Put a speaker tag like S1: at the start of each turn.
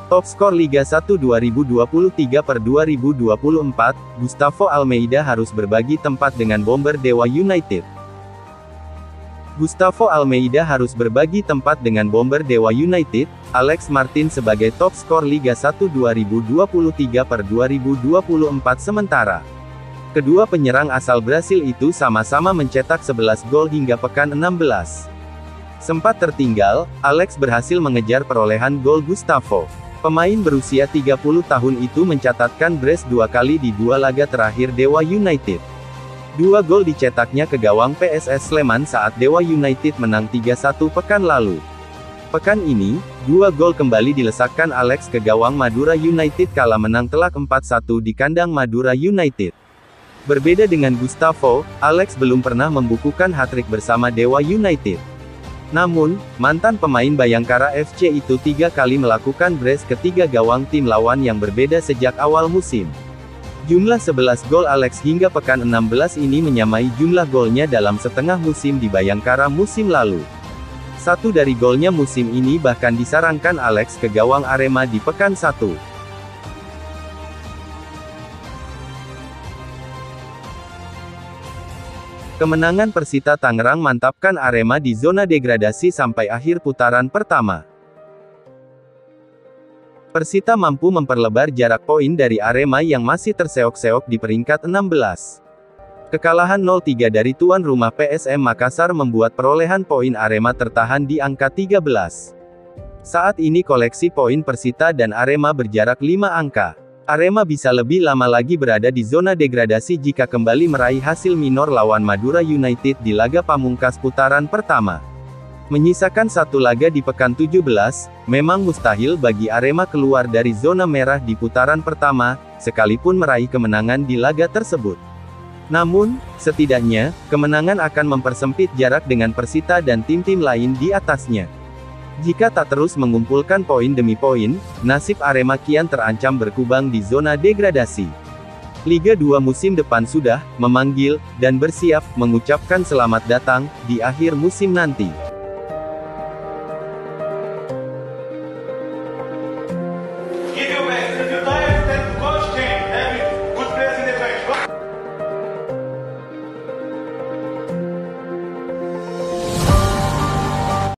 S1: Top skor Liga 1 2023/2024, Gustavo Almeida harus berbagi tempat dengan bomber Dewa United. Gustavo Almeida harus berbagi tempat dengan bomber Dewa United, Alex Martin sebagai top skor Liga 1 2023/2024 sementara. Kedua penyerang asal Brasil itu sama-sama mencetak 11 gol hingga pekan 16. Sempat tertinggal, Alex berhasil mengejar perolehan gol Gustavo. Pemain berusia 30 tahun itu mencatatkan brace 2 kali di 2 laga terakhir Dewa United. 2 gol dicetaknya ke gawang PSS Sleman saat Dewa United menang 3-1 pekan lalu. Pekan ini, 2 gol kembali dilesakkan Alex ke gawang Madura United kala menang telak 4-1 di kandang Madura United. Berbeda dengan Gustavo, Alex belum pernah membukukan hat-trick bersama Dewa United. Namun, mantan pemain Bayangkara FC itu 3 kali melakukan brace ke 3 gawang tim lawan yang berbeda sejak awal musim. Jumlah 11 gol Alex hingga pekan 16 ini menyamai jumlah golnya dalam setengah musim di Bayangkara musim lalu. Satu dari golnya musim ini bahkan disarankan Alex ke gawang Arema di pekan 1. Kemenangan Persita Tangerang mantapkan Arema di zona degradasi sampai akhir putaran pertama. Persita mampu memperlebar jarak poin dari Arema yang masih terseok-seok di peringkat 16. Kekalahan 0-3 dari tuan rumah PSM Makassar membuat perolehan poin Arema tertahan di angka 13. Saat ini koleksi poin Persita dan Arema berjarak 5 angka. Arema bisa lebih lama lagi berada di zona degradasi jika kembali meraih hasil minor lawan Madura United di laga pamungkas putaran pertama. Menyisakan 1 laga di pekan 17, memang mustahil bagi Arema keluar dari zona merah di putaran pertama, sekalipun meraih kemenangan di laga tersebut. Namun, setidaknya, kemenangan akan mempersempit jarak dengan Persita dan tim-tim lain di atasnya. Jika tak terus mengumpulkan poin demi poin, nasib Arema kian terancam berkubang di zona degradasi. Liga 2 musim depan sudah memanggil dan bersiap mengucapkan selamat datang di akhir musim nanti.